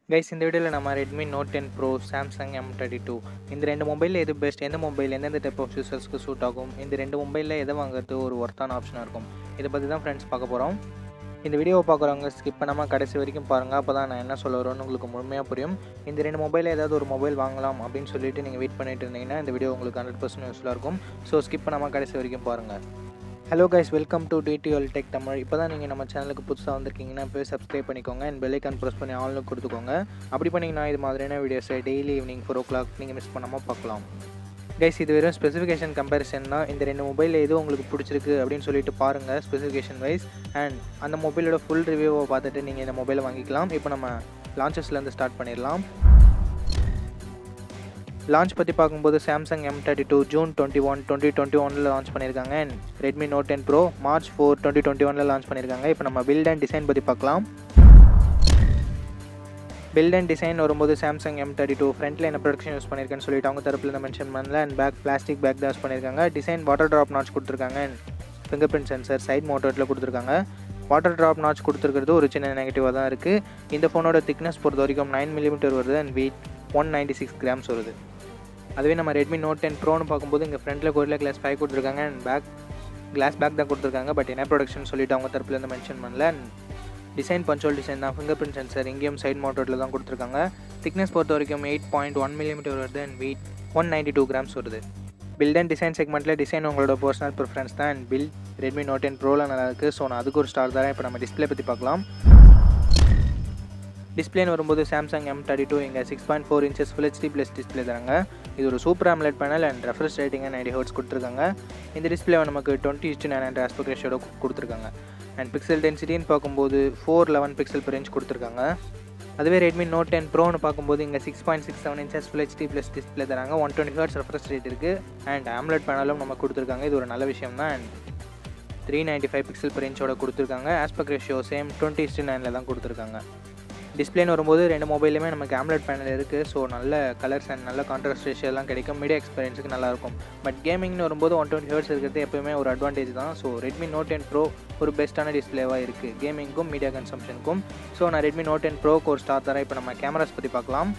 Guys இந்த வீடியோவில் நம்ம Redmi note 10 bro Samsung M32 இந்த ரெண்டு மொபைலில் எது பெஸ்ட், எந்த மொபைல் எந்தெந்த டைப் ஆஃப் யூசர்ஸ்க்கு சூட் ஆகும், இந்த ரெண்டு மொபைலில் எதை வாங்குறது ஒரு ஒர்த்தான ஆப்ஷனாக இருக்கும், இதை பற்றி தான் ஃப்ரெண்ட்ஸ் பார்க்க போகிறோம். இந்த வீடியோவை பார்க்குறவங்க ஸ்கிப் பண்ணாமல் கடைசி வரைக்கும் பாருங்கள். அப்போ தான் நான் என்ன சொல்ல வரோன்னு உங்களுக்கு முழுமையாக புரியும். இந்த ரெண்டு மொபைலில் ஏதாவது ஒரு மொபைல் வாங்கலாம் அப்படின்னு சொல்லிட்டு நீங்கள் வெயிட் பண்ணிட்டு இருந்தீங்கன்னா இந்த வீடியோ உங்களுக்கு 100% யூஸ்ஃபுல்லாக இருக்கும். ஸோ ஸ்கிப் பண்ணாமல் கடைசி வரைக்கும் பாருங்கள். Hello guys, welcome to DTL tech Tamil. இப்போ தான் நீங்கள் நம்ம சேனலுக்கு புதுசாக வந்திருக்கீங்கன்னா போய் சப்ஸ்கிரைப் பண்ணிக்கோங்க அண்ட் பெல் ஐக்கான் ப்ரெஸ் பண்ணி ஆல்னு கொடுத்துக்கோங்க. அப்படி பண்ணிங்கன்னா இது மாதிரியான வீடியோஸை டெய்லி ஈவினிங் 4 o'clock நீங்கள் மிஸ் பண்ணாமல் பார்க்கலாம். கைஸ் இது வெறும் ஸ்பெசிஃபிகேஷன் கம்பேரிசன் தான். இந்த ரெண்டு மொபைலில் எது உங்களுக்கு பிடிச்சிருக்கு அப்படின்னு சொல்லிட்டு பாருங்கள் ஸ்பெசிஃபிகேஷன் வைஸ். அண்ட் அந்த மொபைலோட ஃபுல் ரிவ்யூவை பார்த்துட்டு நீங்கள் இந்த மொபைலை வாங்கிக்கலாம். இப்போ நம்ம லான்ச்சஸ்லேருந்து ஸ்டார்ட் பண்ணிடலாம். லான்ச் பற்றி பார்க்கும்போது சாம்சங் M32 ஜூன் 21, 2021 லான்ச் பண்ணியிருக்காங்க. And Redmi note 10 pro March 4, 2021 launch பண்ணியிருக்காங்க. இப்போ நம்ம பில்ட் அண்ட் டிசைன் பற்றி பார்க்கலாம். பில்ட் அண்ட் டிசைன் வரும்போது சாம்சங் M32 ஃப்ரண்ட்டில் என்ன ப்ரொடக்ஷன் யூஸ் பண்ணியிருக்கேன்னு சொல்லிட்டு அவங்க தரப்பில் மென்ஷன் பண்ணல. அண்ட் பேக் பிளாஸ்டிக் பேக் தான் யூஸ் பண்ணியிருக்காங்க. டிசைன் வாட்டர் ட்ராப் நாட்ச் கொடுத்துருக்காங்க. And finger print sensor side மோட்டரில் கொடுத்துருக்காங்க. வாட்டர் ட்ராப் நாட்ச் கொடுத்துருக்கிறது ஒரு சின்ன நெகட்டிவாக தான் இருக்குது. இந்த ஃபோனோட திக்னஸ் பொறுத்த வரைக்கும் 9mm வருது. அண்ட் வெயிட் 196 grams வருது. அதுவே நம்ம ரெட்மி நோட் 10 ப்ரோன்னு பார்க்கும்போது இங்கே ஃப்ரண்ட்டில் Gorilla Glass 5 கொடுத்துருக்காங்க. அண்ட் பேக் கிளாஸ் பேக் தான் கொடுத்துருக்காங்க. பட் என்ன ப்ரொடக்ஷன் சொல்லிட்டு அவங்க தரப்புலேருந்து மென்ஷன் பண்ணல. அண்ட் டிசைன் பஞ்சுவல் டிசைன் தான். ஃபிங்கர் பிரிண்ட் சென்சர் இங்கேயும் சைட் மோட்டரில் தான் கொடுத்துருக்காங்க. திக்னஸ் பொறுத்த வரைக்கும் 8.1mm வருது. அண்ட் வெயிட் 192 grams வருது. பில்ட் அண்ட் டிசைன் செக்மெண்ட்டில் டிசைன் உங்களோட பர்சனல் ப்ரிஃபரன்ஸ் தான். அண்ட் பில்ட் ரெட்மி நோட் 10 ப்ரோவில் நல்லா இருக்குது. ஸோ நான் அதுக்கு ஒரு ஸ்டார் தரேன். இப்போ நம்ம டிஸ்பிளே பற்றி பார்க்கலாம். டிஸ்பிளேன்னு வரும்போது சாம்சங் M32 இங்கே 6.4 inches Full HD plus display தராங்க. இது ஒரு super AMOLED panel and refresh rating 90 Hz கொடுத்துருக்காங்க. இந்த டிஸ்பிளே நமக்கு 20:9 ஆஸ்பெக்ட் ரேஷியோட கொடுத்துருக்காங்க. அண்ட் பிக்சல் டென்சிட்டின்னு பார்க்கும்போது 411 பிக்சல் per inch கொடுத்துருக்காங்க. அதுவே ரெட்மி நோட் 10 ப்ரோன்னு பார்க்கும்போது இங்கே 6.67 inches Full HD plus display தராங்க. 120 Hz ரெஃப்ரெஷ் ரேட் இருக்குது. அண்ட் AMOLED பேனலும் நம்ம கொடுத்துருக்காங்க. இது ஒரு நல்ல விஷயம் தான். அண்ட் 395 பிக்சல் per inch கொடுத்துருக்காங்க. ஆஸ்பெக்ட் ரேஷியோ சேம் 20:9 தான் கொடுத்துருக்காங்க. டிஸ்பிளேன்னு வரும்போது ரெண்டு மொபைலுமே நமக்கு AMOLED பேனல் இருக்குது. ஸோ நல்ல கலர்ஸ் அண்ட் நல்ல கான்ட்ராஸ்ட் ரேஷியோலாம் கிடைக்கும். மீடியா எக்ஸ்பீரியன்ஸுக்கு நல்லாயிருக்கும். பட் கேமிங்னு வரும்போது 120 Hz இருக்கிறது எப்போயுமே ஒரு அட்வான்டேஜ் தான். ஸோ ரெட்மி நோட் 10 ப்ரோ ஒரு பெஸ்ட்டான டிஸ்பிளேவாக இருக்குது கேமிங்க்கும் மீடியா கன்சம்ஷனுக்கும். ஸோ நான் ரெட்மி நோட் 10 ப்ரோக்கு ஒரு ஸ்டார் தரேன். இப்போ நம்ம கேமராஸ் பற்றி பார்க்கலாம்.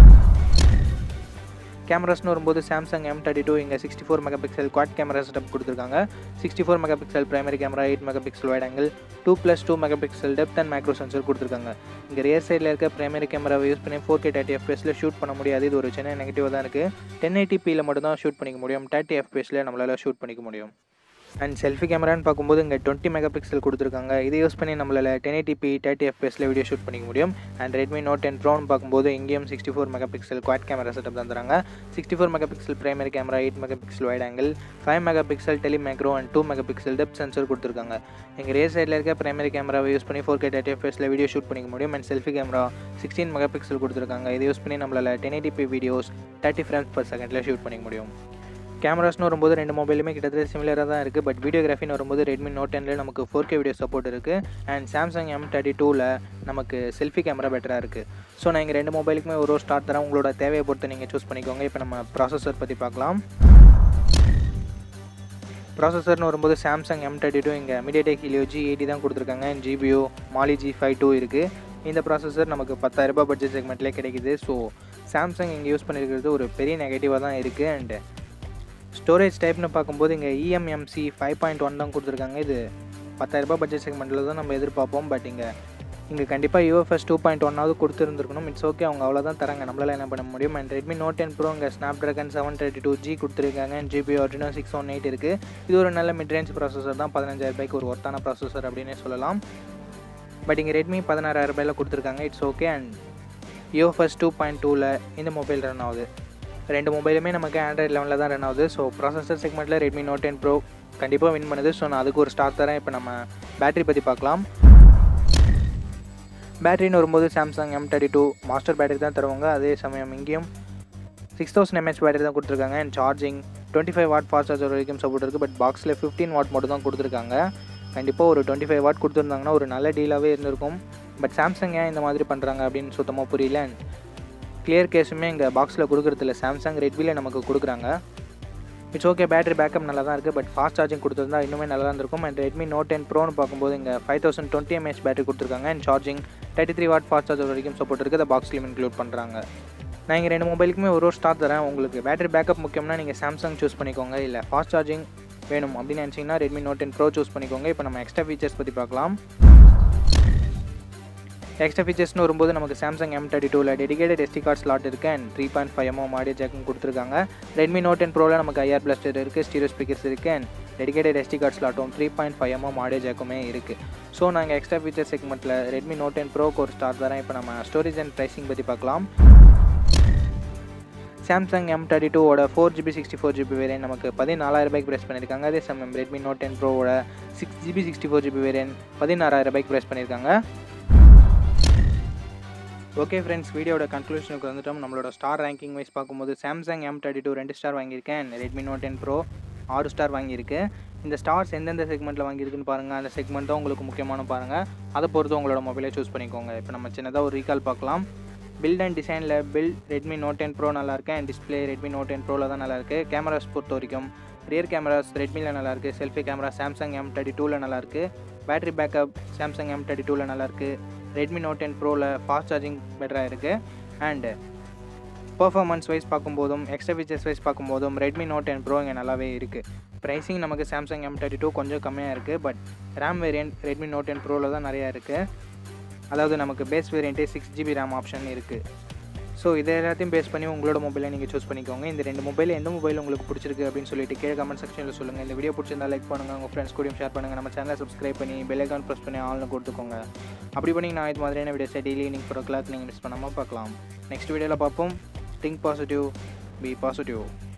கேமராஸ்னு வரும்போது சாம்சங் M32 இங்கே 64 மெகாபிக்சல் குவாட் கேமரா செட்டப் கொடுத்துருக்காங்க. 64 megapixel primary camera, 8 megapixel wide angle, 2+2 megapixel depth and micro sensor கொடுத்துருக்காங்க. இங்கே ரியர் சைடில் இருக்க பிரைமரி கேமராவை யூஸ் பண்ணி 4K 30 FPS ஷூட் பண்ண முடியாது. இது ஒரு சின்ன நெகட்டிவாக தான் இருக்குது. 1080p மட்டும் தான் ஷூட் பண்ணிக்க முடியும். 30 FPS நம்மளால் ஷூட் பண்ணிக்க முடியும். அண்ட் செல்ஃபி கேமரான்னு பார்க்கும்போது இங்கே 20 மெகாபிக்சல் கொடுத்துருக்காங்க. இதை யூஸ் பண்ணி நம்மளால் 1080p 30 FPS வீடியோ ஷூட் பண்ணிக்க முடியும். அண்ட் ரெட்மி நோட் 10 ப்ரோன்னு பார்க்கும்போது இங்கேயும் 64 மெகாபிக்சல் குவாட் கேமரா செட்டப் தான் தராங்க. 64 megapixel primary camera, 8 megapixel wide angle, 5 megapixel telemacro and 2 megapixel depth sensor கொடுத்துருக்காங்க. இங்கே ரியர் சைடில் இருக்க பிரைமரி கேமராவை யூஸ் பண்ணி 4K 30 FPS வீடியோ ஷூட் பண்ணிக்க முடியும். அண்ட் செல்ஃபி கேமரா 16 மெகாபிக்சல் கொடுத்துருக்காங்க. இதை யூஸ் பண்ணி நம்மளால் 1080p videos 30 frames per second shoot பண்ணிக்க முடியும். கேமராஸ்னு வரும்போது ரெண்டு மொபைலுமே கிட்டத்தட்ட சிமிலராக தான் இருக்குது. பட் வீடியோகிராஃபின்னு வரும்போது ரெட்மி நோட் 10 நமக்கு 4K வீடியோ சப்போர்ட் இருக்குது. அண்ட் சாம்சங் M32 நமக்கு செல்ஃபி கேமரா பெட்டராக இருக்குது. ஸோ நான் இங்கே ரெண்டு மொபைலுக்குமே ஒரு ஸ்டார் தரேன். உங்களோட தேவையை பொறுத்து நீங்கள் சூஸ் பண்ணிக்கோங்க. இப்போ நம்ம ப்ராசஸர் பற்றி பார்க்கலாம். ப்ராசஸர்னு வரும்போது சாம்சங் M32 இங்கே MediaTek Helio G80 தான் கொடுத்துருக்காங்க. அண்ட் GPU Mali G52 இருக்குது. இந்த ப்ராசஸர் நமக்கு 10,000 பட்ஜெட் செக்மெண்ட்லேயே கிடைக்குது. ஸோ சாம்சங் இங்கே யூஸ் பண்ணியிருக்கிறது ஒரு பெரிய நெகட்டிவாக தான் இருக்குது. அண்ட் ஸ்டோரேஜ் டைப்னு பார்க்கும்போது இங்கே eMMC 5.1 தான் கொடுத்துருக்காங்க. இது 10,000 பட்ஜெட் செக்மெண்ட்டில் தான் நம்ம எதிர்பார்ப்போம். பட் இங்கே கண்டிப்பாக UFS 2.1 கொடுத்துருந்துருக்கணும். இட்ஸ் ஓகே, அவங்க அவ்வளோதான் தராங்க, நம்மளால் என்ன பண்ண முடியும். அண்ட் ரெட்மி நோட் 10 ப்ரோ இங்கே Snapdragon 732G கொடுத்துருக்காங்க. அண்ட் GPU Adreno 618 இருக்குது. இது ஒரு நல்ல மிட்ரேஞ்ச் ப்ராசஸர் தான். 15,000 ஒரு ஒர்த்தான ப்ராசஸர் அப்படின்னே சொல்லலாம். பட் இங்கே ரெட்மி 16,000 கொடுத்துருக்காங்க. It's okay. அண்ட் UFS 2.2 இந்த மொபைல் ரன் ஆகுது. ரெண்டு மொபைலுமே நமக்கு Android 11 தான் ரன் ஆகுது. ஸோ ப்ராசஸர் செக்மெண்ட்டில் ரெட்மி நோட் 10 ப்ரோ கண்டிப்பாக வின் பண்ணுது. ஸோ நான் அதுக்கு ஒரு ஸ்டார் தரேன். இப்போ நம்ம பேட்டரி பற்றி பார்க்கலாம். பேட்டரின்னு வரும்போது சாம்சங் M32 மாஸ்டர் பேட்டரி தான் தருவாங்க. அதே சமயம் இங்கேயும் 6000 mAh பேட்டரி தான் கொடுத்துருக்காங்க. And charging 25 watt fast charger வரைக்கும் சப்போர்ட் இருக்குது. பட் பாக்ஸில் 15 வாட் மட்டும் தான் கொடுத்துருக்காங்க. கண்டிப்பாக ஒரு 25 வாட் கொடுத்துருந்தாங்கன்னா ஒரு நல்ல டீலாகவே இருந்திருக்கும். பட் சாம்சங் ஏன் இந்த மாதிரி பண்ணுறாங்க அப்படின்னு சுத்தமாக புரியல. அண்ட் கிளியர் கேஸுமே இங்கே பாக்ஸில் கொடுக்குறதில்ல. சாம்சங் ரெட்மியில் நமக்கு கொடுக்குறாங்க. இட்ஸ் ஓகே, பேட்டரி பேக்கப் நல்லா தான் இருக்குது. பட் ஃபாஸ்ட் சார்ஜிங் கொடுத்துருந்தா இன்னுமே நல்லா இருந்திருக்கும். அண்ட் ரெட்மி நோட் 10 ப்ரோன்னு பார்க்கும்போது இங்கே 5020 mAh பேட்டரி கொடுத்துருக்காங்க. And charging 33 watt fast charger வரைக்கும் சப்போர்ட் இருக்குது. அதை பாக்ஸ்லேயும் இன்க்ளூட் பண்ணுறாங்க. நான் இங்கே 2 மொபைலுக்குமே ஒரு ஸ்டார் தரேன். உங்களுக்கு பேட்டரி பேக்கப் முக்கியம்னா நீங்கள் சாம்சங் சூஸ் பண்ணிக்கோங்க. இல்லை ஃபாஸ்ட் சார்ஜிங் வேணும் அப்படின்னு நினச்சிங்கன்னா ரெட்மி நோட் 10 ப்ரோ சூஸ் பண்ணிக்கோங்க. இப்போ நம்ம எக்ஸ்ட்ரா ஃபீச்சர்ஸ் பற்றி பார்க்கலாம். எக்ஸ்ட்ரா ஃபீச்சர்ஸ்னு வரும்போது நமக்கு சாம்சங் M32ல் டெடிகேட்டட் SD கார்டு ஸ்லாட் இருக்குது அண்ட் 3.5mm ஆடியோ ஜாக்கும் கொடுத்துருக்காங்க. ரெட்மி நோட் 10 ப்ரோவில் நமக்கு IR பிளாஸ்டர் இருக்குது, ஸ்டீரியோ ஸ்பீக்கர்ஸ் இருக்குது அண்ட் டெடிகேட்டட் SD கார்டு ஸ்லாட்டும் 3.5mm ஆடியோ ஜாக்குமே இருக்குது. ஸோ நாங்கள் எக்ஸ்ட்ரா ஃபீச்சர் செக்மெண்ட்டில் ரெட்மி நோட் 10 ப்ரோக்கு ஒரு ஸ்டார் தரேன். இப்போ நம்ம ஸ்டோரேஜ் அண்ட் ப்ரைஸிங் பற்றி பார்க்கலாம். சாம்சங் M32ஓட 4GB 64GB வேரியன்ட் நமக்கு 14,000 ரூபாய்க்கு ப்ரைஸ் பண்ணியிருக்காங்க. அதே சமயம் Redmi note 10 ப்ரோவோட 6GB 64GB variant 16,000 ரூபாய்க்கு ப்ரைஸ் பண்ணியிருக்காங்க. ஓகே ஃப்ரெண்ட்ஸ், வீடியோட கன்க்ளூஷனுக்கு வந்துட்டோம். நம்மளோட ஸ்டார் ரேங்கிங் வைஸ் பார்க்கும்போது சாம்சங் M32 2 ஸ்டார் வாங்கியிருக்கேன். ரெட்மி நோட் 10 ப்ரோ 6 ஸ்டார் வாங்கியிருக்கு. இந்த ஸ்டார்ஸ் எந்தெந்த செக்மெண்ட்டில் வாங்கியிருக்குன்னு பாருங்கள். அந்த செக்மெண்ட் தான் உங்களுக்கு முக்கியமான பாருங்கள். அதை பொறுத்து உங்களோட மொபைலை சூஸ் பண்ணிக்கோங்க. இப்போ நம்ம சின்னதாக ஒரு ரீகால் பார்க்கலாம். பில்ட் அண்ட் டிசைனில் ரெட்மி நோட் 10 ப்ரோ நல்லாயிருக்கு அண்ட் டிஸ்பிளே ரெட்மி நோட் 10 ப்ரோவில் தான் நல்லாயிருக்கு. கேமராஸ் பொறுத்த வரைக்கும் ரியர் கேமராஸ் ரெட்மியில் நல்லாயிருக்கு. செல்ஃபி கேமரா சாம்சங் M32ல் நல்லாயிருக்கு. பேட்டரி பேக்கப் சாம்சங் M32ல் நல்லாயிருக்கு. ரெட்மி நோட் 10 ப்ரோவில் ஃபாஸ்ட் சார்ஜிங் பெட்டராக இருக்குது. அண்டு பர்ஃபார்மன்ஸ் வைஸ் பார்க்கும்போதும் எக்ஸ்ட்ரா ஃபீச்சர்ஸ் வைஸ் பார்க்கும்போதும் ரெட்மி நோட் 10 ப்ரோ இங்கே நல்லாவே இருக்குது. ப்ரைஸிங் நமக்கு சாம்சங் M32 கொஞ்சம் கம்மியாக இருக்குது. But RAM variant Redmi note 10 ப்ரோவில் தான் நிறையா இருக்குது. அதாவது நமக்கு பேஸ் வேரியண்ட்டே 6GB ரேம் ஆப்ஷன் இருக்குது. ஸோ இதை எல்லாத்தையும் பேஸ் பண்ணி உங்களோட மொபைலை நீங்கள் சூஸ் பண்ணிக்கோங்க. இந்த 2 மொபைல் எந்த மொபைல் உங்களுக்கு பிடிச்சிருக்கு அப்படின்னு சொல்லிட்டு கீழே கமெண்ட் செக்ஷனில் சொல்லுங்கள். இந்த வீடியோ பிடிச்சிருந்தா லைக் பண்ணுங்கள், உங்கள் ஃப்ரெண்ட்ஸ் கூடயும் ஷேர் பண்ணுங்கள். நம்ம சேனலை சப்ஸ்கிரைப் பண்ணி பெல் ஐக்கான் ப்ரெஸ் பண்ணி ஆல்னு கொடுத்துக்கோங்க. அப்படி பண்ணி நான் இது மாதிரியான வீடியோஸை டெய்லி ஈவினிங் 4 o'clock நீங்கள் மிஸ் பண்ணாமல் பார்க்கலாம். நெக்ஸ்ட் வீடியோவில் பார்ப்போம். Think positive, be positive.